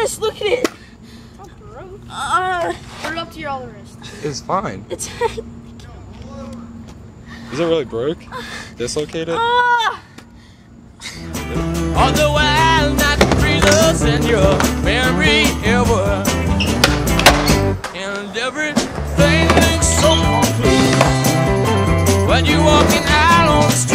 wrist. Look at it. Oh, gross. Put it up to your other wrist. It's fine. It's. Is it really broke? Dislocated? Although I'll not breathe us in your memory ever, and everything looks so complete when you walking out on the street.